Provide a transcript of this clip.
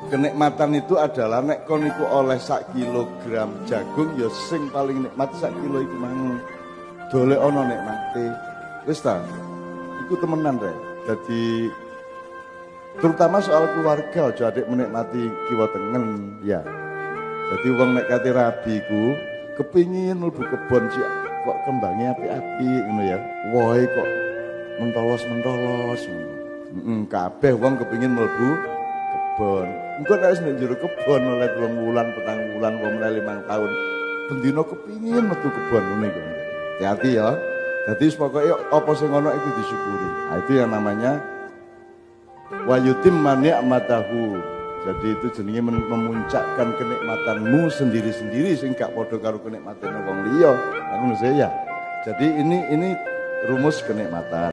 Kenikmatan itu adalah nek kon iku oleh 1 kilogram jagung ya sing paling nikmat 1 kilo iku mang. Dolek ana nikmate. Wis ta? Iku temenan rek. Jadi terutama soal keluarga aja adik menikmati kiwa tengen ya. Jadi wong nek kate rabi ku kepingin mlebu kebon sih kok kembangnya api-api ngono ya. Wohe kok mentolos-mentolos. Kabeh wong kepingin mlebu kebon. Engko nek wis njero kebon oleh 3 wulan, 4 wulan, 5 tahun, bendina kepingin metu kebon ngene iku. Hati-hati ya. Jadi pokoknya apa sing ono itu disyukuri. Nah, itu yang namanya wa yutimma ni'matahu. Jadi itu jenenge memuncakkan kenikmatanmu sendiri-sendiri sing gak padha karo kenikmatan wong liya. Ngono ya. Jadi ini rumus kenikmatan.